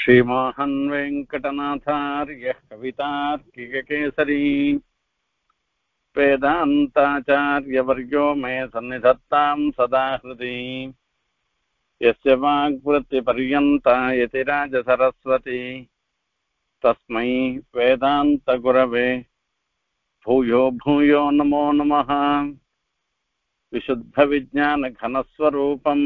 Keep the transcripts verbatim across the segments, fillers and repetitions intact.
श्रीमोहन वेंकटनाथार्य कवितार्किककेसरी वेदांताचार्यवर्यो मे सन्निधत्तां सदा हृदि यस्य वाग्वृत्तिपर्यन्ता यतिराजसरस्वती तस्मै वेदान्तगुरवे भूयो भूयो नमो नमः। विशुद्धविज्ञानघनस्वरूपं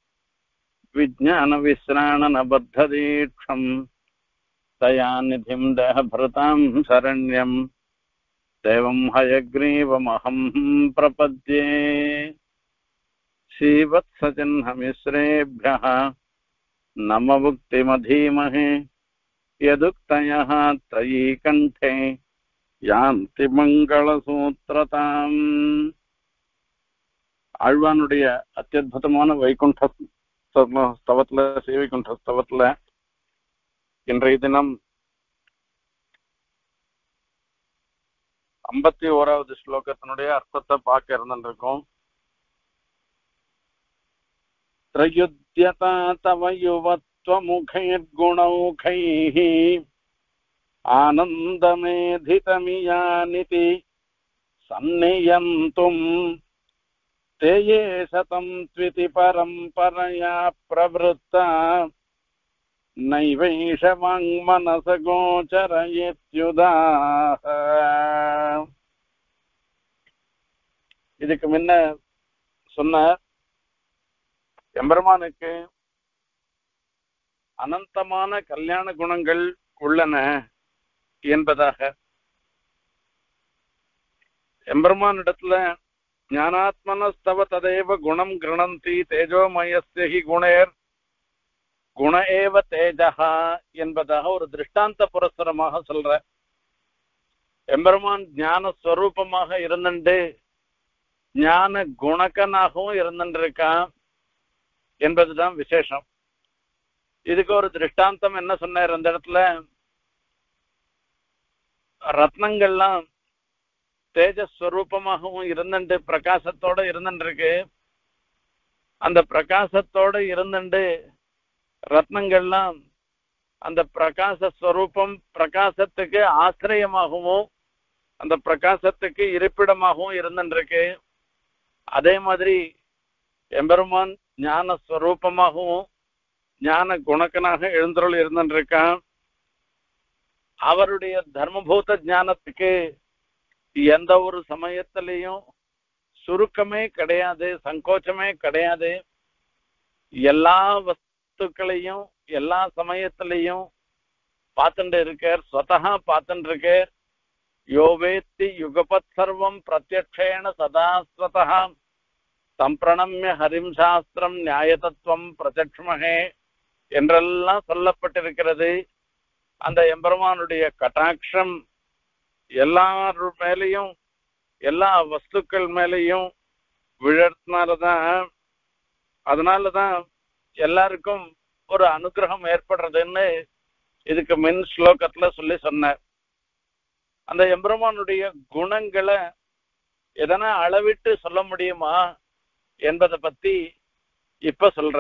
विज्ञानविश्राणनबद्धदीक्षं दयानिधिं देहभृतां शरण्यं देवं हयग्रीवमहं प्रपद्ये। श्रीवत्सचिह्नमिश्रेभ्यः नममुक्तिमधीमहे यदुक्तयः त्रयीकण्ठे यान्ति मङ्गलसूत्रताम्। ஆழ்வானுடைய அத்தியுதமான வைகுண்ட ஸ்தவத்துல ஸ்ரீவைகுண்ட ஸ்தவத்துல இன்றைய தினம் ஐம்பத்தி ஓராவது ஸ்லோகத்தினுடைய அர்த்தத்தை பார்க்க இருந்திருக்கோம். த்ரயுத்யதா தவ யுவத்வமுகைர்குணௌகைः ஆனந்தமேதிதமியானிதி சந்நியந்தும் ते ये शतं त्विति परम्परया प्रवृत्ता नैवैष वाङ्मनसगोचरयेत्युदाः। இதுக்கு முன்ன சொன்ன எம்பெருமானுக்கு அனந்தமான கல்யாண குணங்கள் உள்ளன என்பதாக எம்பெருமானிடத்துல ஞானாத்மனஸ்தவ ததேவ குணம் கிருணந்தி தேஜோமயஸ்ய ஹி குணேர் குண ஏவ தேஜஹா என்பதாக ஒரு திருஷ்டாந்த புரஸ்தரமாக சொல்ற. எம்பெருமான் ஞான ஸ்வரூபமாக இருந்துட்டு ஞான குணக்கனாகவும் இருந்துருக்கான் என்பதுதான் விசேஷம். இதுக்கு ஒரு திருஷ்டாந்தம் என்ன சொன்னார் அந்த இடத்துல, ரத்னங்கள்லாம் தேஜஸ்வரூபமாகவும் இருந்துட்டு பிரகாசத்தோட இருந்துருக்கு. அந்த பிரகாசத்தோட இருந்துட்டு ரத்னங்கள்லாம் அந்த பிரகாச ஸ்வரூபம் பிரகாசத்துக்கு ஆசிரியமாகவும் அந்த பிரகாசத்துக்கு இருப்பிடமாகவும் இருந்துருக்கு. அதே மாதிரி எம்பெருமான் ஞான ஸ்வரூபமாகவும் ஞான குணக்கனாக எழுந்தருள் இருந்துருக்கான். அவருடைய தர்மபூத ஞானத்துக்கு எந்த ஒரு சமயத்திலையும் சுருக்கமே கிடையாது, சங்கோச்சமே கிடையாது. எல்லா வஸ்துக்களையும் எல்லா சமயத்திலையும் பார்த்துட்டு இருக்கார், ஸ்வதஹா பார்த்துட்டு இருக்கார். யோவேத்தி யுகபத் சர்வம் பிரத்யக்ஷேண சதாஸ்வதஹா சம்பிரணம்ய ஹரிம் சாஸ்திரம் நியாயதத்துவம் பிரத்யக்ஷ்மஹே என்றெல்லாம் சொல்லப்பட்டிருக்கிறது. அந்த எம்பெருமானுடைய கட்டாட்சம் எல்லாரு மேலையும் எல்லா வஸ்துக்கள் மேலையும் விழறதுனாலதான் அதனாலதான் எல்லாருக்கும் ஒரு அனுகிரகம் ஏற்படுறதுன்னு இதுக்கு மின் ஸ்லோகத்துல சொல்லி சொன்னார். அந்த எம்பெருமானுடைய குணங்களை எதனா அளவிட்டு சொல்ல முடியுமா என்பதை பத்தி இப்ப சொல்ற.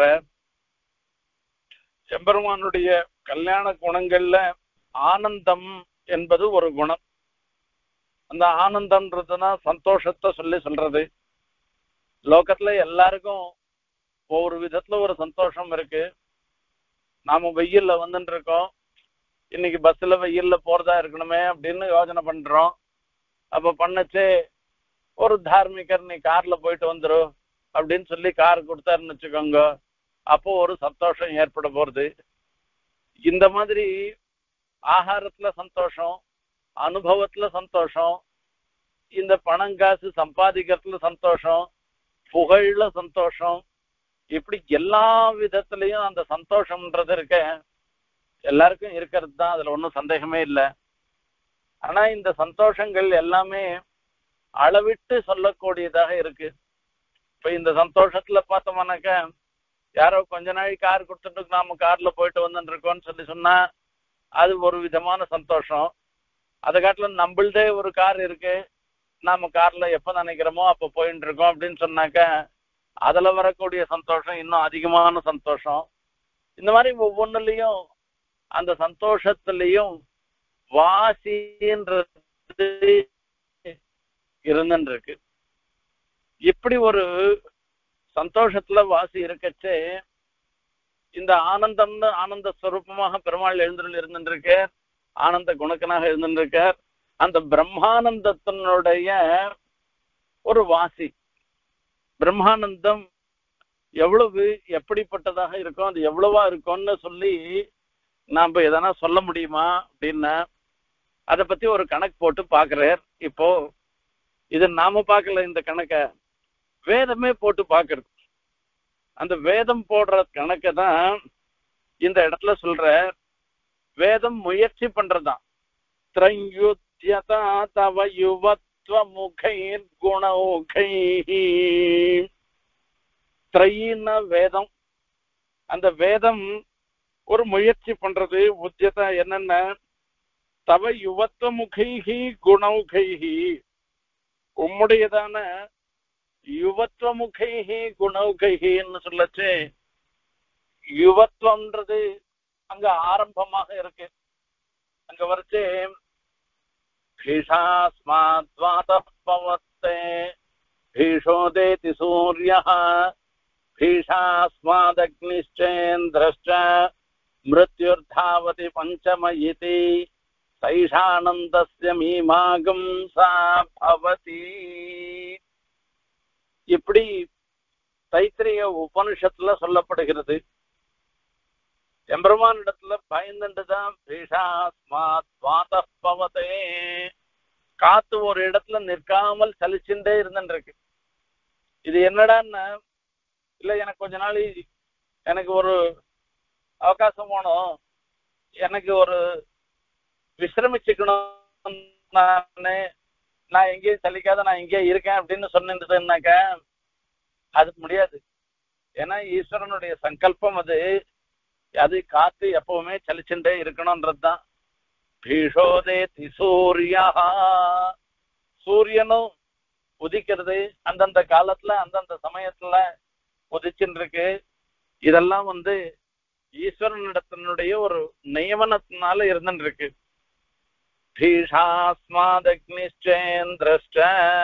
எம்பெருமானுடைய கல்யாண குணங்கள்ல ஆனந்தம் என்பது ஒரு குணம். அந்த ஆனந்தம்ன்றதுனா சந்தோஷத்தை சொல்லி சொல்றது. லோகத்துல எல்லாருக்கும் ஒவ்வொரு விதத்துல ஒரு சந்தோஷம் இருக்கு. நாம வெயில்ல வந்துட்டு இருக்கோம், இன்னைக்கு பஸ்ல வெயில்ல போறதா இருக்கணுமே அப்படின்னு யோசனை பண்றோம். அப்ப பண்ணச்சே ஒரு தார்மிகர் நீ கார்ல போயிட்டு வந்துரும் அப்படின்னு சொல்லி கார் கொடுத்தாருன்னு வச்சுக்கோங்க, அப்போ ஒரு சந்தோஷம் ஏற்பட போறது. இந்த மாதிரி ஆகாரத்துல சந்தோஷம், அனுபவத்துல சந்தோஷம், இந்த பணங்காசு சம்பாதிக்கிறதுல சந்தோஷம், புகழ்ல சந்தோஷம், இப்படி எல்லா விதத்திலையும் அந்த சந்தோஷம்ன்றது இருக்க எல்லாருக்கும் இருக்கிறது தான், அதுல ஒன்றும் சந்தேகமே இல்லை. ஆனா இந்த சந்தோஷங்கள் எல்லாமே அளவிட்டு சொல்லக்கூடியதாக இருக்கு. இப்ப இந்த சந்தோஷத்துல பார்த்தோம்னாக்க யாரோ கொஞ்ச நாள் கார் கொடுத்துட்டு நாம கார்ல போயிட்டு வந்துட்டு இருக்கோம்னு சொல்லி சொன்னா அது ஒரு விதமான சந்தோஷம். அதை காட்டிலும் நம்மள்தே ஒரு கார் இருக்கு, நாம கார்ல எப்ப நினைக்கிறோமோ அப்ப போயிட்டு இருக்கோம் அப்படின்னு சொன்னாக்க அதுல வரக்கூடிய சந்தோஷம் இன்னும் அதிகமான சந்தோஷம். இந்த மாதிரி ஒவ்வொன்றுலயும் அந்த சந்தோஷத்திலையும் வாசின்றது இருந்துருக்கு. இப்படி ஒரு சந்தோஷத்துல வாசி இருக்கச்சே இந்த ஆனந்தம்னு ஆனந்த ஸ்வரூபமாக பெருமாள் எழுந்தருள் இருந்துருக்கார், ஆனந்த குணக்கனாக இருந்துருக்கார். அந்த பிரம்மானந்தத்தினுடைய ஒரு வாசி, பிரம்மானந்தம் எவ்வளவு எப்படிப்பட்டதாக இருக்கும், அது எவ்வளவா இருக்கும்னு சொல்லி நாம எதனா சொல்ல முடியுமா அப்படின்னா அதை பத்தி ஒரு கணக்கு போட்டு பாக்குறார். இப்போ இது நாம பார்க்கல, இந்த கணக்க வேதமே போட்டு பாக்குறது. அந்த வேதம் போடுற கணக்கை தான் இந்த இடத்துல சொல்ற. வேதம் முயற்சி பண்றதுதான். திரையுத்யதா தவ யுவத்வ முகைர் குணௌகை. திரையின வேதம், அந்த வேதம் ஒரு முயற்சி பண்றது. உத்தியதா என்னென்ன, தவ யுவத்வ முகைஹி குணௌகைஹி, உம்முடையதான யுவத்வ முகைஹி குணௌகைஹின்னு சொல்லச்சு, யுவத்வம்ன்றது அங்க ஆரம்பமாக இருக்கு. அங்க வரைச்சு பீஷாஸ்மாத்வாதः பவத்தே பீஷோதேதி சூர்யः பீஷாஸ்மாதக்னிஷ்சேந்திரश्च மிருத்யுர்தாவதி பஞ்சம இதி சைஷானந்தஸ்ய மீமாகம் சா பவதி. இப்படி தைத்திரிய உபனிஷத்துல சொல்லப்படுகிறது. எம்பெருமான் இடத்துல பயந்துட்டுதான் பீஷாஸ்மாத்வாதः பவதே, காத்து ஒரு இடத்துல நிற்காமல் சலிச்சுட்டே இருந்துருக்கு. இது என்னடான்னா, இல்ல எனக்கு கொஞ்ச நாள் எனக்கு ஒரு அவகாசம் வேணும், எனக்கு ஒரு விசிரமிச்சுக்கணும், நானு நான் எங்கேயும் சலிக்காத நான் எங்கேயும் இருக்கேன் அப்படின்னு சொன்னதுன்னாக்க அது முடியாது. ஏன்னா ஈஸ்வரனுடைய சங்கல்பம் அது, அது காத்து எப்பவுமே சலிச்சுட்டே இருக்கணும்ன்றதுதான். பீஷோதேதி சூர்யா, சூரியனும் உதிக்கிறது அந்தந்த காலத்துல அந்தந்த சமயத்துல உதிச்சுட்டு இருக்கு. இதெல்லாம் வந்து ஈஸ்வரனிடத்தினுடைய ஒரு நியமனத்தினால இருந்துட்டு இருக்கு. பீஷாஸ்மாதக்னிஷ்சேந்திரஷ்ட,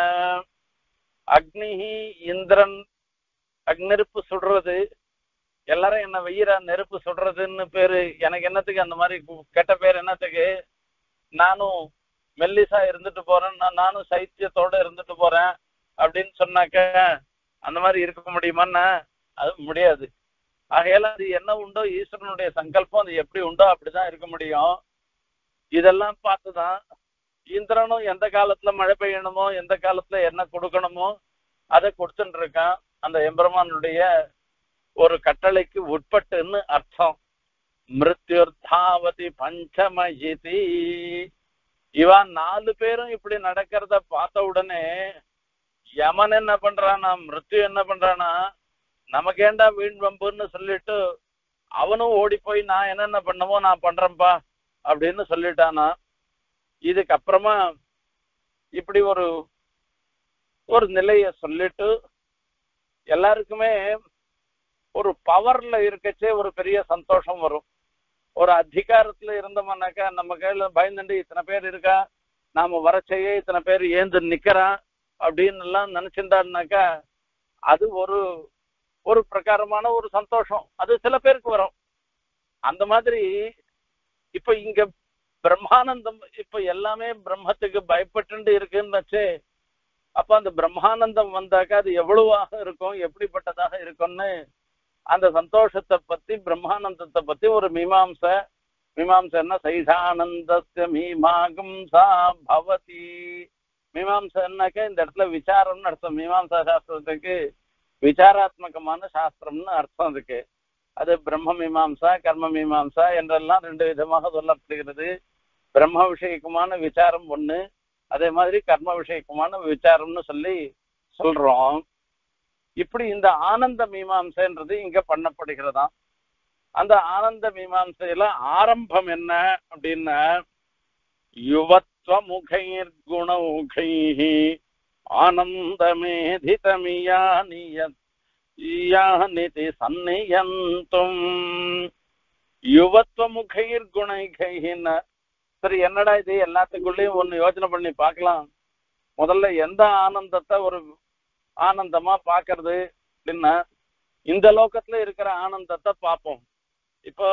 அக்னி இந்திரன், அக்னெருப்பு சுடுறது. எல்லாரும் என்ன வெயிற நெருப்பு சுடுறதுன்னு பேரு, எனக்கு என்னத்துக்கு அந்த மாதிரி கெட்ட பேர் என்னத்துக்கு? நானும் மெல்லிசா இருந்துட்டு போறேன், நானும் சைத்தியத்தோட இருந்துட்டு போறேன் அப்படின்னு சொன்னாக்க அந்த மாதிரி இருக்க முடியுமான்னா அது முடியாது. ஆகையால அது என்ன உண்டோ ஈஸ்வரனுடைய சங்கல்பம், அது எப்படி உண்டோ அப்படிதான் இருக்க முடியும். இதெல்லாம் பார்த்துதான் இந்திரனும் எந்த காலத்துல மழை பெய்யணுமோ எந்த காலத்துல என்ன கொடுக்கணுமோ அதை கொடுத்துட்டு இருக்கான். அந்த எம்பெருமானுடைய ஒரு கட்டளைக்கு உட்பட்டுன்னு அர்த்தம். மிருத்யுர்தாவதி பஞ்சமயிதி, இவன் நாலு பேரும் இப்படி நடக்கிறத பார்த்த உடனே யமன் என்ன பண்றானா, மிருத்யு என்ன பண்றானா, நமக்கேண்டா வீண் வம்புன்னு சொல்லிட்டு அவனும் ஓடி போய் நான் என்னென்ன பண்ணமோ நான் பண்றேன்பா அப்படின்னு சொல்லிட்டானா. இதுக்கப்புறமா இப்படி ஒரு ஒரு நிலைய சொல்லிட்டு எல்லாருக்குமே ஒரு பவர்ல இருக்கச்சே ஒரு பெரிய சந்தோஷம் வரும். ஒரு அதிகாரத்துல இருந்தோம்னாக்கா நம்ம கையில பயந்துட்டு இத்தனை பேர் இருக்கா, நாம வரச்சையே இத்தனை பேர் ஏந்து நிக்கிறான் அப்படின்னு எல்லாம் நினைச்சிருந்தாருனாக்கா அது ஒரு ஒரு பிரகாரமான ஒரு சந்தோஷம், அது சில பேருக்கு வரும். அந்த மாதிரி இப்ப இங்க பிரம்மானந்தம், இப்ப எல்லாமே பிரம்மத்துக்கு பயப்பட்டு இருக்குன்னு வச்சு, அப்ப அந்த பிரம்மானந்தம் வந்தாக்கா அது எவ்வளவாக இருக்கும், எப்படிப்பட்டதாக இருக்கும்னு அந்த சந்தோஷத்தை பத்தி பிரம்மானந்தத்தை பத்தி ஒரு மீமாம்ச, மீமாம்சன்னா சைஷானந்தஸ்ய மீமாகம் சா பவதி. மீமாம்சன்னாக்க இந்த இடத்துல விசாரம்னு அர்த்தம். மீமாம்சா சாஸ்திரத்துக்கு விசாராத்மகமான சாஸ்திரம்னு அர்த்தம் இருக்கு. அது பிரம்ம மீமாம்சா கர்ம மீமாம்சா என்றெல்லாம் ரெண்டு விதமாக சொல்லப்படுகிறது. பிரம்ம விஷயக்குமான விசாரம் ஒண்ணு, அதே மாதிரி கர்ம விஷயக்குமான விசாரம்னு சொல்லி சொல்றோம். இப்படி இந்த ஆனந்த மீமாம்சைன்றது இங்க பண்ணப்படுகிறதாம். அந்த ஆனந்த மீமாம்சையில ஆரம்பம் என்ன அப்படின்னா, யுவத்வ முகைர் குணௌகைஹி ஆனந்தமேதிதமியானியத் யானிதி சன்னியந்தும். யுவத்துவ முகைர் குணைகைன்னு. சரி, என்னடா இது, எல்லாத்துக்குள்ளேயும் ஒண்ணு யோசனை பண்ணி பார்க்கலாம். முதல்ல எந்த ஆனந்தத்தை ஒரு ஆனந்தமா பாக்குறது அப்படின்னா, இந்த லோகத்துல இருக்கிற ஆனந்தத்தை பார்ப்போம். இப்போ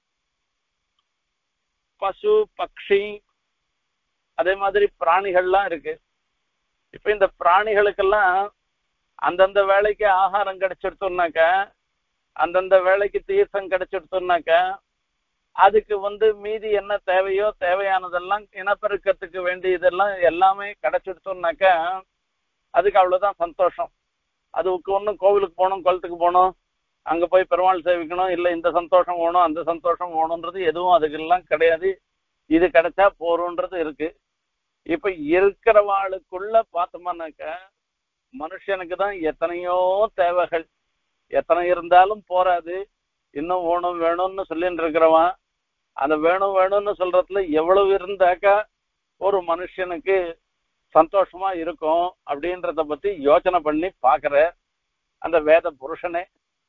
பசு பக்ஷி அதே மாதிரி பிராணிகள்லாம் இருக்கு. இப்ப இந்த பிராணிகளுக்கெல்லாம் அந்தந்த வேலைக்கு ஆகாரம் கிடைச்சிடுத்தோம்னாக்க, அந்தந்த வேலைக்கு தீர்த்தம் கிடைச்சிடுத்தோம்னாக்க, அதுக்கு வந்து மீதி என்ன தேவையோ தேவையானதெல்லாம் இனப்பெருக்கத்துக்கு வேண்டியதெல்லாம் எல்லாமே கிடைச்சிடுத்தோம்னாக்க அதுக்கு அவ்வளவுதான் சந்தோஷம். அதுக்கு ஒன்றும் கோவிலுக்கு போகணும், குளத்துக்கு போகணும், அங்க போய் பெருமாள் சேவிக்கணும், இல்லை இந்த சந்தோஷம் வேணும் அந்த சந்தோஷம் வேணும்ன்றது எதுவும் அதுக்கெல்லாம் கிடையாது. இது கிடைச்சா போறோன்றது இருக்கு. இப்ப இருக்கிறவாளுக்குள்ள பார்த்தோம்னாக்க மனுஷனுக்கு தான் எத்தனையோ தேவைகள், எத்தனை இருந்தாலும் போராது. இன்னும் வேணும் வேணும்னு சொல்லிட்டு இருக்கிறவன் அந்த வேணும் வேணும்னு சொல்றதுல எவ்வளவு இருந்தாக்கா ஒரு மனுஷனுக்கு சந்தோஷமா இருக்கும் அப்படின்றத பத்தி யோசனை பண்ணி பாக்குற அந்த வேத புருஷனே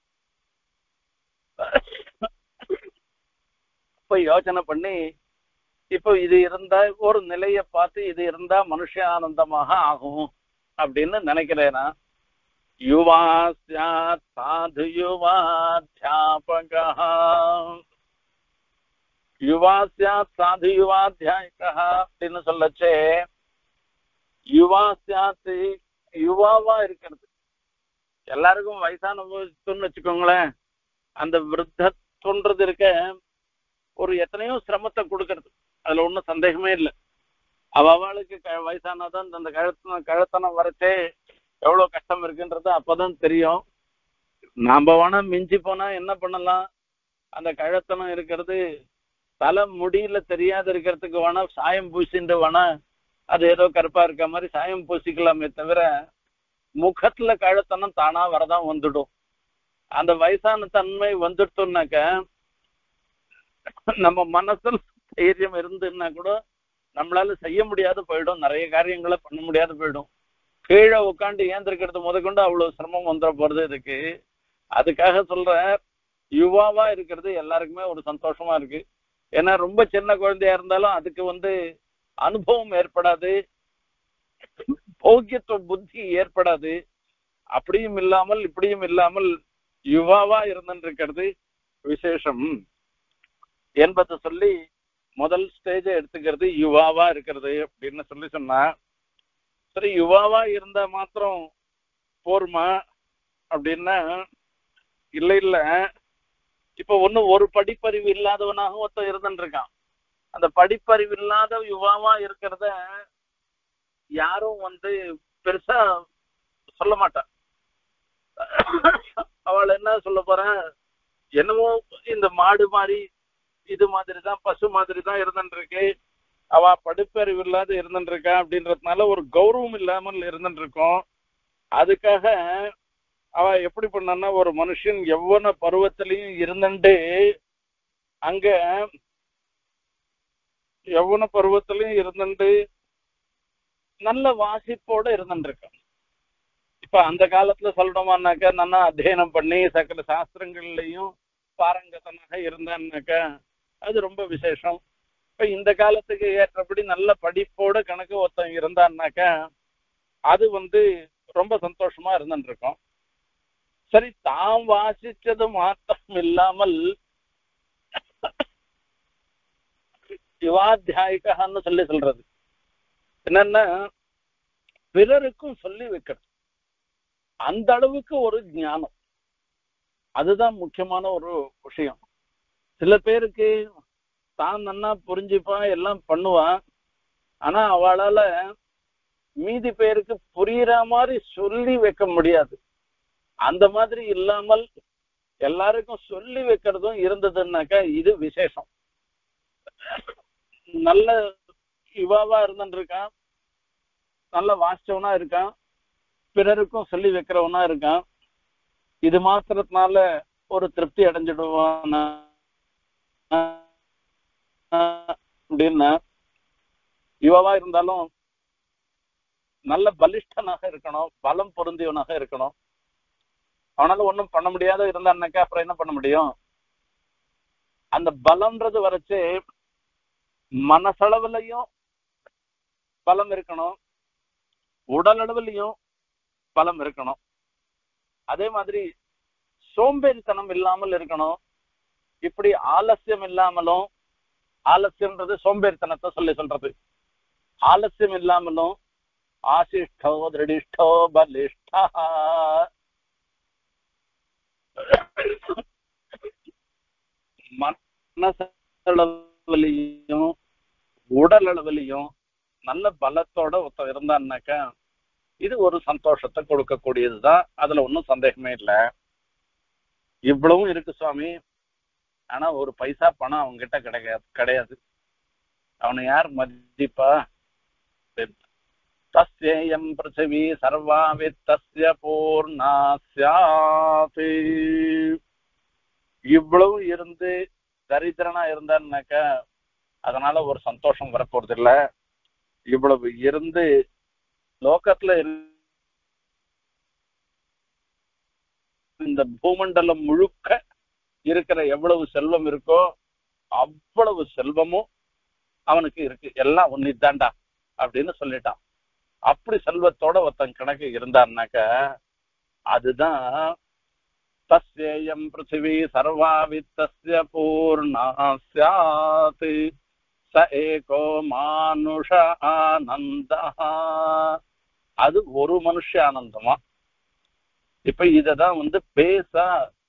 இப்ப யோசனை பண்ணி, இப்போ இது இருந்தா ஒரு நிலைய பார்த்து இது இருந்தா மனுஷ ஆனந்தமாக ஆகும் அப்படின்னு நினைக்கிறேனா. யுவா ஸ்யாத் சாது யுவாத்யாபகா, யுவா ஸ்யாத் சாது யுவாத்யாயகா அப்படின்னு சொல்லச்சே, யுவா ஸ்யாத் யுவாவா இருக்கிறது. எல்லாருக்கும் வயசான போதுன்னு வச்சுக்கோங்களேன், அந்த விருத்தன்றது இருக்க ஒரு எத்தனையோ சிரமத்தை கொடுக்கறது, அதுல ஒன்றும் சந்தேகமே இல்லை. அவளுக்கு வயசானாதான் அந்த கழுத்தன கழுத்தனம் வரைச்சே எவ்வளவு கஷ்டம் இருக்குன்றது அப்பதான் தெரியும். நாம வேணா மிஞ்சி போனா என்ன பண்ணலாம், அந்த கழுத்தனம் இருக்கிறது தலை முடியல தெரியாத இருக்கிறதுக்கு வேணா சாயம் பூசிட்டு வேணா அது ஏதோ கருப்பா இருக்க மாதிரி சாயம் பூசிக்கலாமே தவிர முகத்துல கழுத்தனம் தானா வரதான் வந்துடும். அந்த வயசான தன்மை வந்துட்டோம்னாக்க நம்ம மனசுல தைரியம் இருந்துன்னா கூட நம்மளால செய்ய முடியாது போயிடும், நிறைய காரியங்களை பண்ண முடியாது போயிடும். கீழே உட்காந்து ஏந்திருக்கிறது முதற்கொண்டு அவ்வளவு சிரமம் வந்துட போறது இருக்கு. அதுக்காக சொல்ற, யுவாவா இருக்கிறது எல்லாருக்குமே ஒரு சந்தோஷமா இருக்கு. ஏன்னா ரொம்ப சின்ன குழந்தையா இருந்தாலும் அதுக்கு வந்து அனுபவம் ஏற்படாது, போக்கியத்துவ புத்தி ஏற்படாது. அப்படியும் இல்லாமல் இப்படியும் இல்லாமல் யுவாவா இருந்துருக்கிறது விசேஷம் என்பதை சொல்லி முதல் ஸ்டேஜை எடுத்துக்கிறது யுவாவா இருக்கிறது அப்படின்னு சொல்லி சொன்னா. சரி, யுவாவா இருந்தா மாத்திரம் போருமா அப்படின்னா இல்லை இல்ல. இப்ப ஒண்ணு ஒரு படிப்பறிவு இல்லாதவனாக ஒருத்தன் இருந்துட்டு இருக்கான். அந்த படிப்பறிவு இல்லாத யுவாவா இருக்கிறத யாரும் வந்து பெருசா சொல்ல மாட்டான். அவள் என்ன சொல்ல போறேன், என்னமோ இந்த மாடு மாதிரி இது மாதிரிதான் பசு மாதிரி தான் இருந்துட்டு இருக்கு, அவ படிப்பறிவு இல்லாத இருந்துட்டு இருக்கா அப்படின்றதுனால ஒரு கௌரவம் இல்லாமல் இருந்துட்டு இருக்கோம். அதுக்காக அவ எப்படி பண்ணா, ஒரு மனுஷன் எவ்வளவு பருவத்திலையும் இருந்துட்டு அங்க எவ்வளவு பருவத்திலையும் இருந்துட்டு நல்ல வாசிப்போட இருந்துட்டு இருக்கான். இப்ப அந்த காலத்துல சொல்லணுமானாக்கா நல்லா அத்தியனம் பண்ணி சகல சாஸ்திரங்கள்லயும் பாரங்கதனாக இருந்தான்னாக்கா அது ரொம்ப விசேஷம். இப்ப இந்த காலத்துக்கு ஏற்றபடி நல்ல படிப்போட கணக்கு ஒருத்தன் இருந்தான்னாக்கா அது வந்து ரொம்ப சந்தோஷமா இருந்துட்டு இருக்கோம். சரி, தாம் வாசிச்சது மாத்திரம் இல்லாமல் யுவாத்தியாயிகான்னு சொல்லி சொல்றது என்னன்னா, பிறருக்கும் சொல்லி வைக்கிறது. அந்த அளவுக்கு ஒரு ஞானம், அதுதான் முக்கியமான ஒரு விஷயம். சில பேருக்கு தான் நன்னா புரிஞ்சுப்பான், எல்லாம் பண்ணுவான், ஆனா அவளால மீதி பேருக்கு புரியுற மாதிரி சொல்லி வைக்க முடியாது. அந்த மாதிரி இல்லாமல் எல்லாருக்கும் சொல்லி வைக்கிறதும் இருந்ததுன்னாக்கா இது விசேஷம். நல்ல யுவாவா இருந்துட்டு இருக்கான், நல்ல வாசிச்சவனா இருக்கான், பிறருக்கும் சொல்லி வைக்கிறவனா இருக்கான். இது மாத்திரத்தினால ஒரு திருப்தி அடைஞ்சிடுவான் அப்படின்னா, யுவாவா இருந்தாலும் நல்ல பலிஷ்டனாக இருக்கணும், பலம் பொருந்தியவனாக இருக்கணும். அவனால ஒன்றும் பண்ண முடியாத இருந்தான்னாக்கா அப்புறம் என்ன பண்ண முடியும்? அந்த பலம்ன்றது வரைச்சு மனசளவுலையும் பலம் இருக்கணும், உடல் அளவுலையும் பலம் இருக்கணும். அதே மாதிரி சோம்பேறித்தனம் இல்லாமல் இருக்கணும். இப்படி ஆலசியம் இல்லாமலும், ஆலசியம்ன்றது சோம்பேறித்தனத்தை சொல்லி சொல்றது, ஆலசியம் இல்லாமலும் ஆசிஷ்டோ திருடிஷ்டோ பலிஷ்டா மனசளவுலையும் உடல் அளவுலையும் நல்ல பலத்தோட ஒருத்தர் இருந்தான்னாக்கா இது ஒரு சந்தோஷத்தை கொடுக்கக்கூடியதுதான். அதுல ஒன்றும் சந்தேகமே இல்லை. இவ்வளவும் இருக்கு சுவாமி. ஆனா ஒரு பைசா பணம் அவங்க கிட்ட கிடையாது கிடையாது அவனை யார் மதிப்பா? தஸ்யம் பிருத்திவி சர்வா வித்தஸ்ய பூர்ணா ஸ்யாத். இவ்வளவு இருந்து தரித்திரனா இருந்தான்னாக்கா அதனால ஒரு சந்தோஷம் வரப்போறது இல்ல. இவ்வளவு இருந்து லோகத்துல இந்த பூமண்டலம் முழுக்க இருக்கிற எவ்வளவு செல்வம் இருக்கோ அவ்வளவு செல்வமும் அவனுக்கு இருக்கு, எல்லாம் ஒன்னிதாண்டா அப்படின்னு சொல்லிட்டான். அப்படி செல்வத்தோட ஒருத்தன் கணக்கு இருந்தான்னாக்க அதுதான் தஸ்யம் பிருத்திவி சர்வா வித்தஸ்ய பூர்ணா ஸ்யாத் ச ஏகோ மானுஷ ஆனந்தா. அது ஒரு மனுஷ ஆனந்தமா. இப்ப இததான் வந்து பேசா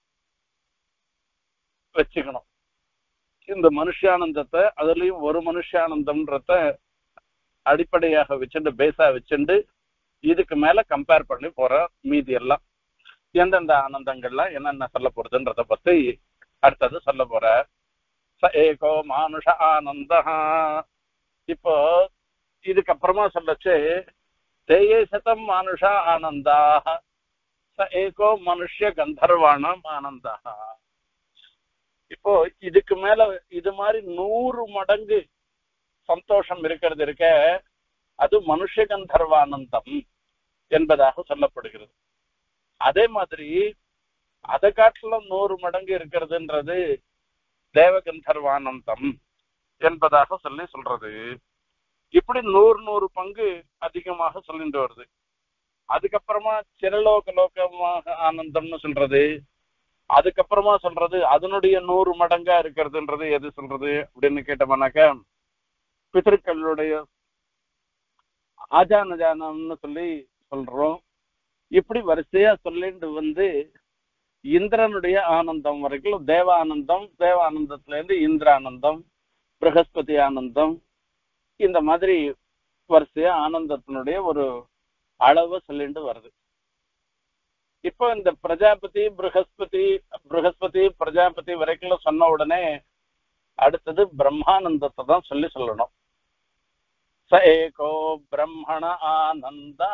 வச்சுக்கணும். இந்த மனுஷானந்தத்தை அதுலயும் ஒரு மனுஷானந்தம்ன்றத அடிப்படையாக வச்சுட்டு பேசா வச்சுட்டு இதுக்கு மேல கம்பேர் பண்ணி போற மீதி எல்லாம் எந்தெந்த ஆனந்தங்கள்லாம் என்னென்ன சொல்ல போறதுன்றத பத்தி அடுத்தது சொல்ல போற. ச ஏகோ மானுஷ ஆனந்தா. இப்போ இதுக்கப்புறமா சொல்லச்சு தேயே சதம் மானுஷ ஆனந்தா ச ஏகோ மனுஷ கந்தர்வாணம் ஆனந்தா. இப்போ இதுக்கு மேல இது மாதிரி நூறு மடங்கு சந்தோஷம் இருக்கிறது இருக்க அது மனுஷ கந்தர்வானந்தம் என்பதாக சொல்லப்படுகிறது. அதே மாதிரி அதை காட்டிலும் நூறு மடங்கு இருக்கிறதுன்றது தேவகந்தர்வானந்தம் என்பதாக சொல்லி சொல்றது. இப்படி நூறு நூறு பங்கு அதிகமாக சொல்லிட்டு வருது. அதுக்கப்புறமா சிரலோக லோகமாக ஆனந்தம்னு சொல்றது. அதுக்கப்புறமா சொல்றது அதனுடைய நூறு மடங்கா இருக்கிறதுன்றது எது சொல்றது அப்படின்னு கேட்டோம்னாக்க பிதர்களுடைய ஆஜானஜானம்னு சொல்லி சொல்றோம். இப்படி வரிசையா சொல்லிட்டு வந்து இந்திரனுடைய ஆனந்தம் வரைக்கும் தேவ ஆனந்தம், தேவ ஆனந்தத்துல இருந்து இந்திர ஆனந்தம், பிரகஸ்பதி ஆனந்தம், இந்த மாதிரி வரிசையா ஆனந்தத்தினுடைய ஒரு அளவு சொல்லிட்டு வருது. இப்போ இந்த பிரஜாபதி பிரகஸ்பதி பிரகஸ்பதி பிரஜாபதி வரைக்கும் சொன்ன உடனே அடுத்தது பிரம்மானந்தத்தை தான் சொல்லி சொல்லணும். ச ஏகோ பிரம்மண ஆனந்தா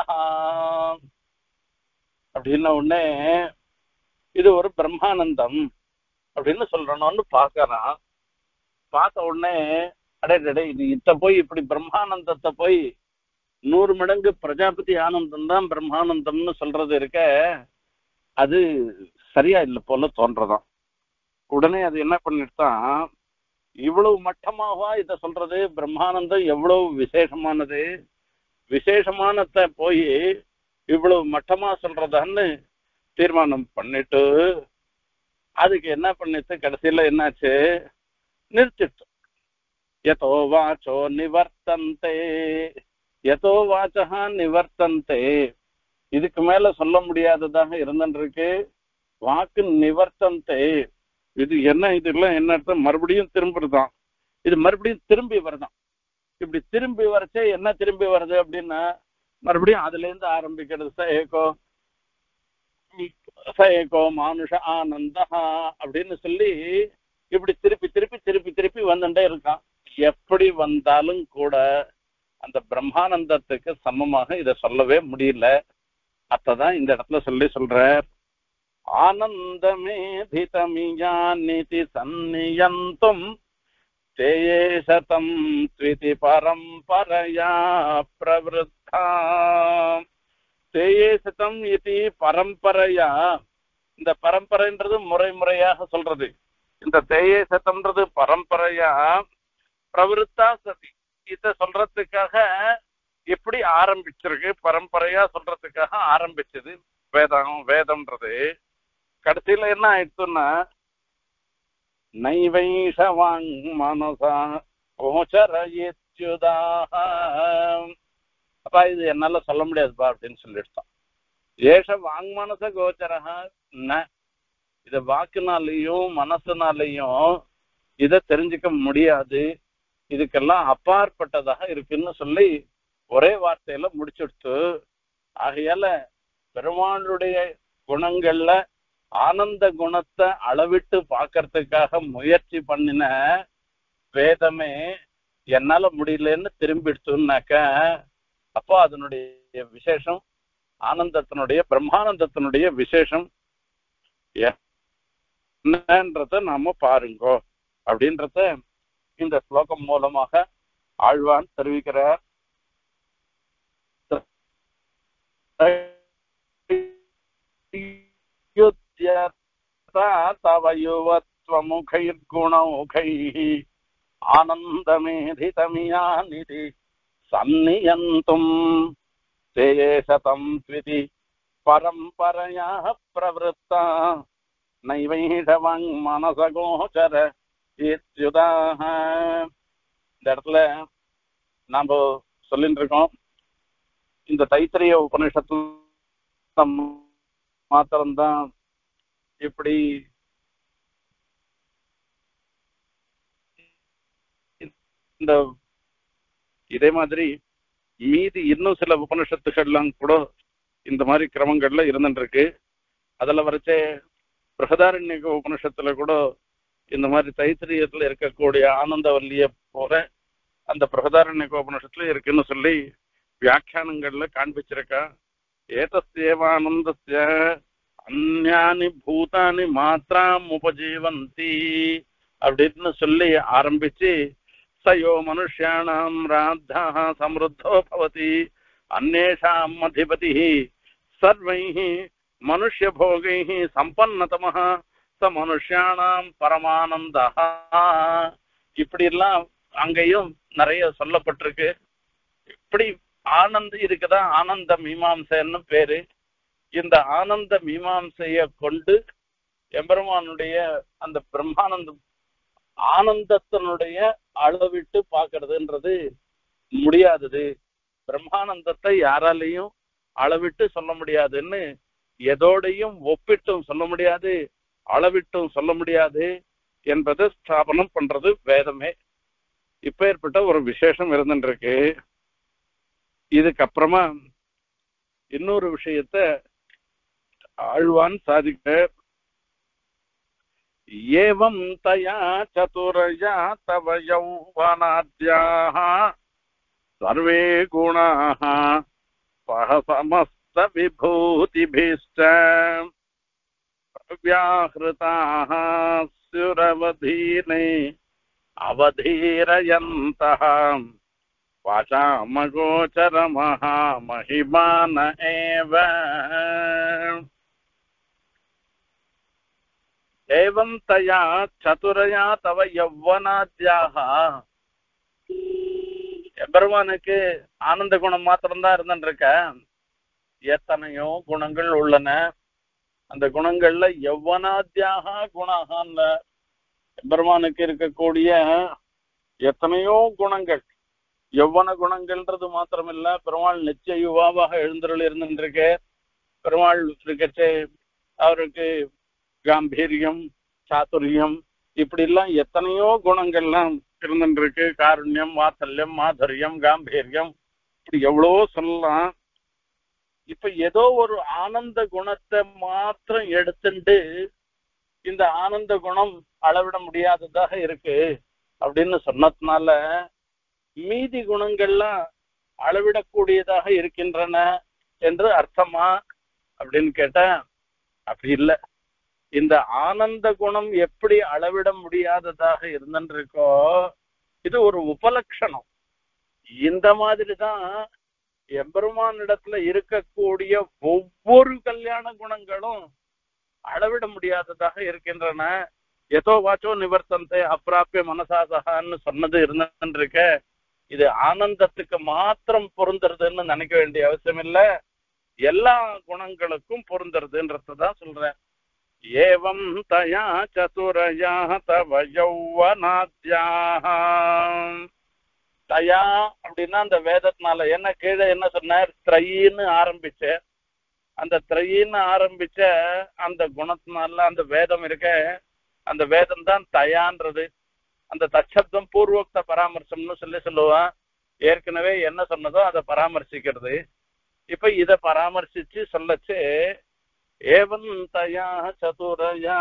அப்படின்ன உடனே இது ஒரு பிரம்மானந்தம் அப்படின்னு சொல்றணும்னு பாக்குறான். பார்த்த உடனே அடே இது இத்த போய் இப்படி பிரம்மானந்தத்தை போய் நூறு மடங்கு பிரஜாபதி ஆனந்தம் தான் பிரம்மானந்தம்னு சொல்றது இருக்க அது சரியா இல்லை போல தோன்றதான். உடனே அது என்ன பண்ணிட்டான், இவ்வளவு மட்டமாவா இத சொல்றது, பிரம்மானந்தம் எவ்வளவு விசேஷமானது, விசேஷமானத போய் இவ்வளவு மட்டமா சொல்றதான்னு தீர்மானம் பண்ணிட்டு அதுக்கு என்ன பண்ணிட்டு கடைசியில என்னாச்சு நிறுத்திட்டு யதோ வாச்சோ நிவர்த்தந்தே யதோ வாச்சா நிவர்த்தந்தே. இதுக்கு மேல சொல்ல முடியாததாக இருந்துருக்கு. வாக்கு நிவர்த்தந்தே இது என்ன, இது எல்லாம் என்ன அர்த்தம், மறுபடியும் திரும்புறதுதான். இது மறுபடியும் திரும்பி வருதான். இப்படி திரும்பி வரச்சே என்ன திரும்பி வருது அப்படின்னா மறுபடியும் அதுல இருந்து ஆரம்பிக்கிறது. ச ஏகோ ச ஏகோ மானுஷ ஆனந்தா அப்படின்னு சொல்லி இப்படி திருப்பி திருப்பி திருப்பி திருப்பி வந்துட்டே இருக்கான். எப்படி வந்தாலும் கூட அந்த பிரம்மானந்தத்துக்கு சமமாக இதை சொல்லவே முடியல. அதான் இந்த இடத்துல சொல்லி சொல்ற ஆனந்தமே திதமியாநிதி சன்னியந்தும் தேயே சதம் த்விதி பரம்பரையா பிரவருத்தா. தேயே சதம் இது பரம்பரையா, இந்த பரம்பரைன்றது முறை முறையாக சொல்றது. இந்த தேயே சத்தம்ன்றது பரம்பரையா பிரவருத்தா சதி இத சொல்றதுக்காக எப்படி ஆரம்பிச்சிருக்கு, பரம்பரையா சொல்றதுக்காக ஆரம்பிச்சது வேதம். வேதம்ன்றது கடைசியில என்ன ஆயிடுச்சுன்னா நைவைஷவாங் மனசா கோச்சரயுதாக, அப்பா இது என்னால சொல்ல முடியாதுப்பா அப்படின்னு சொல்லிடுச்சான். ஏஷ வாங் மனச கோச்சரகா, இத வாக்குனாலையும் மனசுனாலையும் இதை தெரிஞ்சுக்க முடியாது, இதுக்கெல்லாம் அப்பாற்பட்டதாக இருக்குன்னு சொல்லி ஒரே வார்த்தையில முடிச்சுடுத்து. ஆகையால பெருமாளுடைய குணங்கள்ல ஆனந்த குணத்தை அளவிட்டு பார்க்கறதுக்காக முயற்சி பண்ணின வேதமே என்னால முடியலன்னு திரும்பிடுச்சுன்னாக்க, அப்போ அதனுடைய விசேஷம், ஆனந்தத்தினுடைய பிரம்மானந்தத்தினுடைய விசேஷம் என்னன்றத நாம பாருங்கோ அப்படின்றத இந்த ஸ்லோகம் மூலமாக ஆழ்வான் தெரிவிக்கிறார். தவயுவத்வமுகைர்குணௌகைः ஆனந்தமேதிதமியாநிதி சன்னியந்தும் சேஷதம் த்விதி பரம்பரையா பிரவருத்தா நைவைஷவங் மனசகோச்சர இத்யுதாக. இந்த இடத்துல நாம சொல்லிட்டு இருக்கோம், இந்த தைத்திரிய உபநிஷத்து மாத்திரம்தான் இப்படி இந்த இதே மாதிரி மீதி இன்னும் சில உபநிஷத்துக்கள்லாம் கூட இந்த மாதிரி கிரமங்கள்ல இருந்துட்டு இருக்கு. அதுல வரைச்சே பிரகதாரண்யக உபநிஷத்துல கூட இந்த மாதிரி தைத்திரியத்துல இருக்கக்கூடிய ஆனந்தவல்லிய போல அந்த பிரகதாரண்யக உபநிஷத்துல இருக்குன்னு சொல்லி வியாக்கியானங்கள்ல காண்பிச்சிருக்கா. ஏதஸ்யேவானந்தஸ்ய அந்யானி பூதானி மாத்ராம் உபஜீவந்தி அப்படின்னு சொல்லி ஆரம்பிச்சு சயோ மனுஷ்யாணாம் ராத்தா சம்ருத்தோ பவதி அந்நேஷாம் அதிபதி சர்வைஹ மனுஷ்ய போகைஹ சம்பன்னதமஹ ச மனுஷ்யாணாம் பரமானந்தா. இப்படி எல்லாம் அங்கேயும் நிறைய சொல்லப்பட்டிருக்கு. இப்படி ஆனந்த இருக்குதா ஆனந்த மீமாம்சைன்னு பேரு. இந்த ஆனந்த மீமாம்சைய கொண்டு எம்பெருமானுடைய அந்த பிரம்மானந்தம் ஆனந்தத்தினுடைய அளவிட்டு பார்க்கறதுன்றது முடியாதது. பிரம்மானந்தத்தை யாராலையும் அளவிட்டு சொல்ல முடியாதுன்னு, எதோடையும் ஒப்பிட்டும் சொல்ல முடியாது, அளவிட்டும் சொல்ல முடியாது என்பதை ஸ்தாபனம் பண்றது வேதமே. இப்ப ஏற்பட்ட ஒரு விசேஷம் இருந்துருக்கு. இதுக்கப்புறமா இன்னொரு விஷயத்த ஆழ்வான் சாதிக்க, ஏவம் தயா சதுரயா தவ யௌவனாத்யாஹ சர்வே குணாஹ சமஸ்த விபூதிபிஷ்ட வியாஹ்ருதாஹ சுரவதீனே அவதீரயந்தஹ வாசாமகோச்சர மகாமஹிமான ஏவ. ஏவம் தயா சதுரயா தவ யௌவனாத்யாஹ, எம்பெருமானுக்கு ஆனந்த குணம் மாத்திரம்தான் இருந்துருக்க, எத்தனையோ குணங்கள் உள்ளன. அந்த குணங்கள்ல யௌவனாத்யாக குணகான்ல எம்பெருமானுக்கு இருக்கக்கூடிய எத்தனையோ குணங்கள், யௌவன குணங்கள்ன்றது மாத்திரமில்ல, பெருமாள் நிச்சய யுவாவாக எழுந்தருள் இருந்துருக்கு. பெருமாள் இருக்கச்சே அவருக்கு காம்பீரியம் சாதுரியம் இப்படி எல்லாம் எத்தனையோ குணங்கள்லாம் இருந்துருக்கு. காருண்யம் வாத்சல்யம் மாதுரியம் காம்பீரியம் இப்படி எவ்வளோ சொல்லலாம். இப்ப ஏதோ ஒரு ஆனந்த குணத்தை மாத்திரம் எடுத்துட்டு இந்த ஆனந்த குணம் அளவிட முடியாததாக இருக்கு அப்படின்னு சொன்னதுனால மீதி குணங்கள்லாம் அளவிடக்கூடியதாக இருக்கின்றன என்று அர்த்தமா அப்படின்னு கேட்டா அப்படி இல்லை. இந்த ஆனந்த குணம் எப்படி அளவிட முடியாததாக இருந்துருக்கோ இது ஒரு உபலட்சணம். இந்த மாதிரிதான் எம்பெருமானிடத்துல இருக்கக்கூடிய ஒவ்வொரு கல்யாண குணங்களும் அளவிட முடியாததாக இருக்கின்றன எதோ வாச்சோ நிவர்த்தந்தே அப்பிராப்பிய மனசாசகான்னு சொன்னது இருந்துருக்க. இது ஆனந்தத்துக்கு மாத்திரம் பொருந்துறதுன்னு நினைக்க வேண்டிய அவசியம் இல்லை, எல்லா குணங்களுக்கும் பொருந்துறதுன்றதான் சொல்றேன். ஏவம் தயா சதுரயா தவ யௌவனாத்யாஹ. தயா அப்படின்னா அந்த வேதத்தினால என்ன கீழே என்ன சொன்னார், திரையின்னு ஆரம்பிச்ச அந்த திரையின்னு ஆரம்பிச்ச அந்த குணத்தினால அந்த வேதம் இருக்க, அந்த வேதம் தான் தயான்றது. அந்த தச்சப்தம் பூர்வோக்த பராமர்சம்னு சொல்லி சொல்லுவான். ஏற்கனவே என்ன சொன்னதோ அதை பராமர்சிக்கிறது. இப்ப இத பராமர்சிச்சு சொல்லச்சு ஏவம் தயா சதுரயா.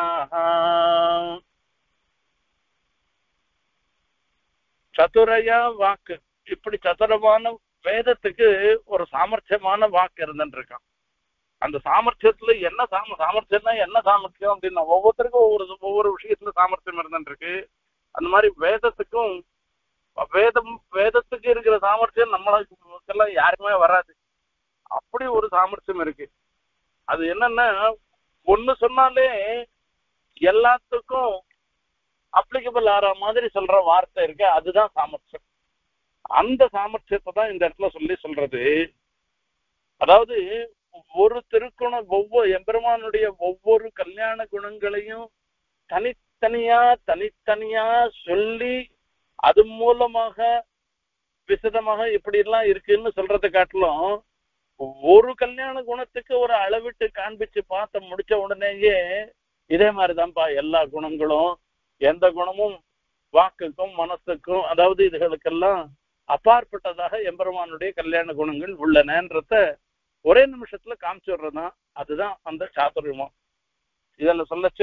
சதுரயா வாக்கு, இப்படி சதுரமான வேதத்துக்கு ஒரு சாமர்த்தியமான வாக்கு இருந்துட்டு இருக்கான். அந்த சாமர்த்தியத்துல என்ன சாம சாமர்த்தியம்னா என்ன சாமர்த்தியம் அப்படின்னா ஒவ்வொருத்தருக்கும் ஒவ்வொரு ஒவ்வொரு விஷயத்துல சாமர்த்தியம் இருந்துட்டு இருக்கு. அந்த மாதிரி வேதத்துக்கும் வேதம் வேதத்துக்கு இருக்கிற சாமர்த்தியம் நம்மளுக்கெல்லாம் யாருக்குமே வராது. அப்படி ஒரு சாமர்த்தியம் இருக்கு. அது என்னன்னா ஒண்ணு சொன்னாலே எல்லாத்துக்கும் அப்ளிகபிள் ஆற மாதிரி சொல்ற வார்த்தை இருக்கு, அதுதான் சாமர்த்தியம். அந்த சாமர்த்தியத்தை தான் இந்த இடத்துல சொல்லி சொல்றது. அதாவது ஒரு திருக்குணம் ஒவ்வொரு எம்பெருமானுடைய ஒவ்வொரு கல்யாண குணங்களையும் தனித்தனியா தனித்தனியா சொல்லி அது மூலமாக விசதமாக இப்படி எல்லாம் இருக்குன்னு சொல்றதை காட்டிலும் ஒரு கல்யாண குணத்துக்கு ஒரு அளவிட்டு காண்பிச்சு பார்த்த முடிச்ச உடனேயே இதே மாதிரிதான்ப்பா எல்லா குணங்களும், எந்த குணமும் வாக்குக்கும் மனசுக்கும் அதாவது இதுகளுக்கெல்லாம் அப்பாற்பட்டதாக எம்பெருமானுடைய கல்யாண குணங்கள் உள்ளனன்றத ஒரே நிமிஷத்துல காமிச்சு விடுறதுதான். அதுதான் அந்த சாதுரியமும். இதுல சொல்லச்சு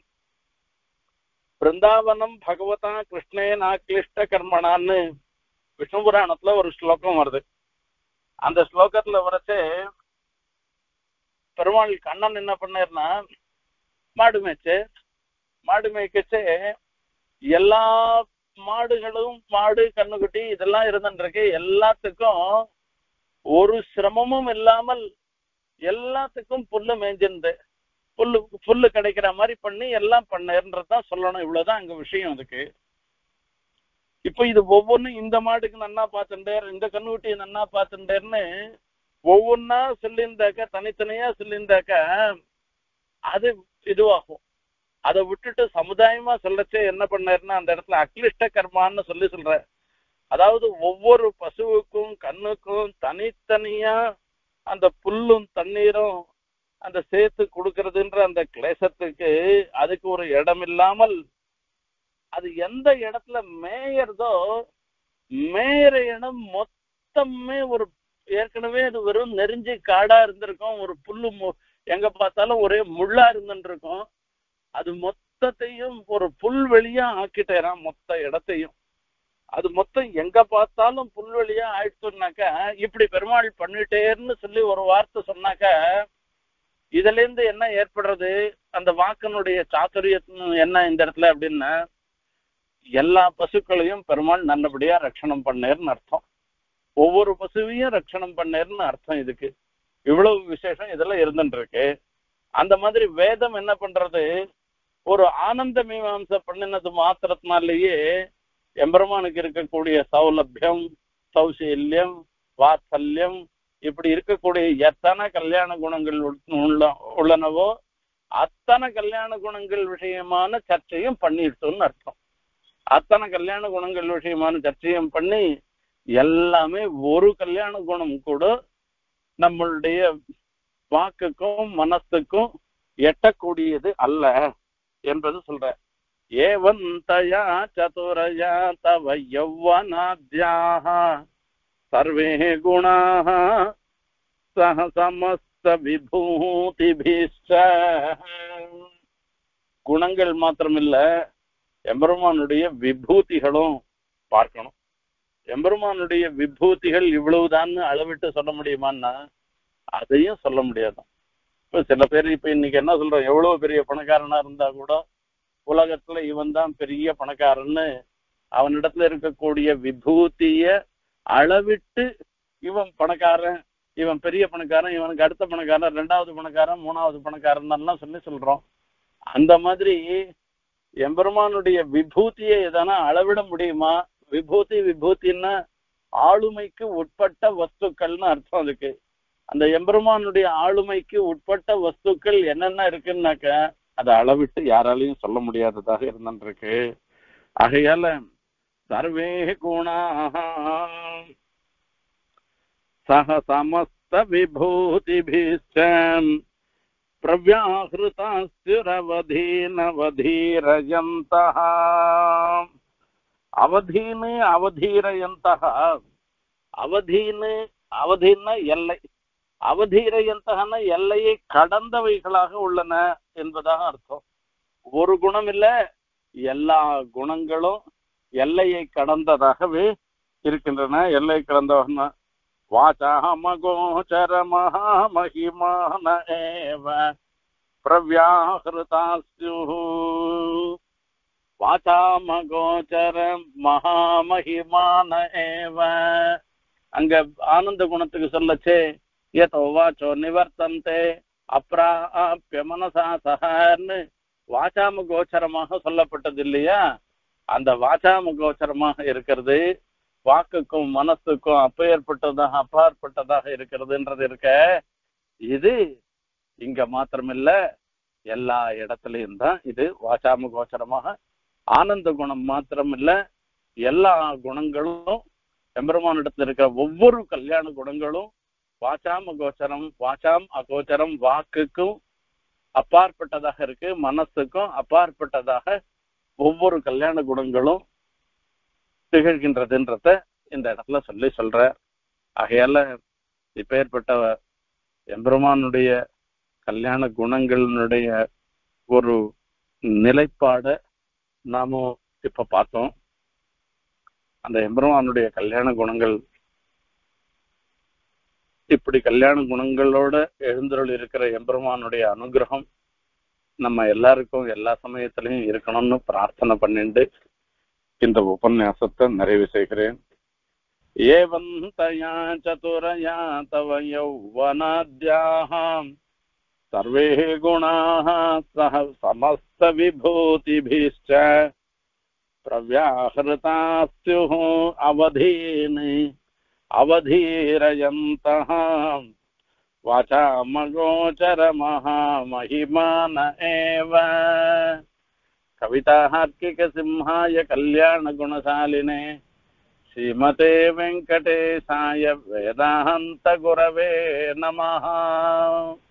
பிருந்தாவனம் பகவதா கிருஷ்ணே நாக்லிஷ்ட கர்மனான்னு விஷ்ணு புராணத்துல ஒரு ஸ்லோகம் வருது. அந்த ஸ்லோகத்துல வரச்சு பெருமாள் கண்ணன் என்ன பண்ணாருன்னா மாடு மேய்ச்சு மாடு மேய்க்கச்சு எல்லா மாடுகளும் மாடு கண்ணுக்குட்டி இதெல்லாம் இருந்துருக்கு. எல்லாத்துக்கும் ஒரு சிரமமும் இல்லாமல் எல்லாத்துக்கும் புல்லு மேய்ஞ்சிருந்து புல்லு புல்லு கிடைக்கிற மாதிரி பண்ணி எல்லாம் பண்ணதான் சொல்லணும். இவ்வளவுதான் அங்க விஷயம். அதுக்கு இப்ப இது ஒவ்வொன்றும் இந்த மாடுக்கு நன்னா பார்த்துட்டேர், இந்த கண்ணுக்குட்டியை நன்னா பார்த்துட்டேர்னு ஒவ்வொன்னா சொல்லியிருந்தாக்க தனித்தனியா சொல்லியிருந்தாக்க அது இதுவாகும். அதை விட்டுட்டு சமுதாயமா சொல்லச்சே என்ன பண்ணாருன்னா அந்த இடத்துல அக்லிஷ்ட கர்மான்னு சொல்லி சொல்ற. அதாவது ஒவ்வொரு பசுவுக்கும் கண்ணுக்கும் தனித்தனியா அந்த புல்லும் தண்ணீரும் அந்த சேர்த்து கொடுக்கறதுன்ற அந்த கிளேசத்துக்கு அதுக்கு ஒரு இடம் இல்லாமல் அது எந்த இடத்துல மேயறதோ மேயற இடம் மொத்தமே ஒரு ஏற்கனவே அது வெறும் நெறிஞ்சி காடா இருந்திருக்கும். ஒரு புல்லு எங்க பார்த்தாலும் ஒரே முள்ளா இருந்துட்டு இருக்கும். அது மொத்தத்தையும் ஒரு புல்வெளியா ஆக்கிட்டேறான். மொத்த இடத்தையும் அது மொத்தம் எங்க பார்த்தாலும் புல்வெளியா ஆயிடுச்சுனாக்க இப்படி பெருமாள் பண்ணிட்டேன்னு சொல்லி ஒரு வார்த்தை சொன்னாக்க இதுல இருந்து என்ன ஏற்படுறது, அந்த வாக்கனுடைய சாதுரியம் என்ன இந்த இடத்துல அப்படின்னா எல்லா பசுக்களையும் பெருமாள் நல்லபடியா ரட்சணம் பண்ணேர்னு அர்த்தம். ஒவ்வொரு பசுவையும் ரட்சணம் பண்ணேர்னு அர்த்தம். இதுக்கு இவ்வளவு விசேஷம் இதெல்லாம் இருந்துட்டு இருக்கு. அந்த மாதிரி வேதம் என்ன பண்றது, ஒரு ஆனந்த மீமாம்சை பண்ணினது மாத்திரத்தினாலேயே எம்பெருமானுக்கு இருக்கக்கூடிய சௌலபியம் சௌசல்யம் வாத்சல்யம் இப்படி இருக்கக்கூடிய எத்தனை கல்யாண குணங்கள் உள்ள உள்ளனவோ அத்தனை கல்யாண குணங்கள் விஷயமான சர்ச்சையும் பண்ணிட்டோம்னு அர்த்தம். அத்தனை கல்யாண குணங்கள் விஷயமான சர்ச்சையும் பண்ணி எல்லாமே ஒரு கல்யாண குணம் கூட நம்மளுடைய வாக்குக்கும் மனசுக்கும் எட்டக்கூடியது அல்ல என்பது சொல்ற. ஏவந்தயா சதுரயா தவ யௌவனாத்யாஹ சர்வே குணாஹ சஹ சமஸ்த விபூதிபிஸ்ச. குணங்கள் மாத்திரமில்ல, எம்பெருமானுடைய விபூதிகளும் பார்க்கணும். எம்பெருமானுடைய விபூதிகள் இவ்வளவுதான்னு அளவிட்டு சொல்ல முடியுமான்னா அதையும் சொல்ல முடியாது. இப்ப சில பேர் இப்ப இன்னைக்கு என்ன சொல்றோம், எவ்வளவு பெரிய பணக்காரனா இருந்தா கூட உலகத்துல இவன் தான் பெரிய பணக்காரன்னு அவனிடத்துல இருக்கக்கூடிய விபூதிய அளவிட்டு இவன் பணக்காரன், இவன் பெரிய பணக்காரன், இவனுக்கு அடுத்த பணக்காரன், ரெண்டாவது பணக்காரன், மூணாவது பணக்காரன் எல்லாம் சொல்லி சொல்றோம். அந்த மாதிரி எம்பெருமானுடைய விபூதியை எதனா அளவிட முடியுமா? விபூதி விபூதின்னா ஆளுமைக்கு உட்பட்ட வஸ்துக்கள்னு அர்த்தம் அதுக்கு. அந்த எம்பெருமானுடைய ஆளுமைக்கு உட்பட்ட வஸ்துக்கள் என்னென்ன இருக்குன்னாக்க அதை அளவிட்டு யாராலையும் சொல்ல முடியாததாக இருந்துருக்கு. ஆகையால சர்வே குணாஹ சஹ சமஸ்த விபூதிபிஸ்சம் பிரவ்யாஹ்ருதாஸ்திரவதீனவதீரயந்தஹ. அவதீனு அவதீரயந்தஹ. அவதீனு அவதீன எல்லை, அவதீரயந்தகன எல்லையை கடந்தவைகளாக உள்ளன என்பதாக அர்த்தம். ஒரு குணம் இல்ல, எல்லா குணங்களும் எல்லையை கடந்ததாகவே இருக்கின்றன. எல்லை கடந்தவன வாசாமகோச்சர மகாமகிமான ஏவ பிரவ்யாஹ்ருதாஸ்யு. வாசாமகோச்சர மகாமகிமான ஏவ அங்க ஆனந்த குணத்துக்கு சொல்லச்சே ஏதோ வாச்சோ நிவர்த்தந்தே அப்ராப்ய மனசா சஹன்னு வாசாம கோச்சரமாக சொல்லப்பட்டது இல்லையா? அந்த வாசாம கோச்சரமாக இருக்கிறது வாக்குக்கும் மனசுக்கும் அப்பேற்பட்டதாக அப்பாற்பட்டதாக இருக்கிறதுன்றது இருக்க, இது இங்க மாத்திரமில்ல எல்லா இடத்துலயும் தான் இது வாசாம கோச்சரமாக. ஆனந்த குணம் மாத்திரம் இல்ல, எல்லா குணங்களும் எம்பெருமானிடத்தில் இருக்கிற ஒவ்வொரு கல்யாண குணங்களும் வாசாம் அகோச்சரம், வாசாம் அகோச்சரம் வாக்குக்கும் அப்பாற்பட்டதாக இருக்கு, மனசுக்கும் அப்பாற்பட்டதாக ஒவ்வொரு கல்யாண குணங்களும் திகழ்கின்றதுன்றத இந்த இடத்துல சொல்லி சொல்ற. ஆகையால இப்பேற்பட்ட எம்பெருமானுடைய கல்யாண குணங்களினுடைய ஒரு நிலைப்பாட நாம இப்ப பார்த்தோம். அந்த எம்பெருமானுடைய கல்யாண குணங்கள் இப்படி கல்யாண குணங்களோட எழுந்தருள் இருக்கிற எம்பெருமானுடைய அனுகிரகம் நம்ம எல்லாருக்கும் எல்லா சமயத்திலையும் இருக்கணும்னு பிரார்த்தனை பண்ணிட்டு இந்த உபன்யாசத்தை நிறைவு செய்கிறேன். ஏவந்தயா சதுரயா தவ யௌவனாத்யாஹ சர்வே குணாஹ சஹ சமஸ்த விபூதிபிஸ்ச பிரவ்யாஹ்ருதாஸ்யுஹ அவதீனி அவதீரயந்தஹ வாசாமகோச்சர மகாமகிமான ஏவ. கவிதாஹார்க்கிக சிம்ஹாய கல்யாண குணசாலினே ஸ்ரீமதே வெங்கடேசாய வேதாந்த குரவே நமஹ.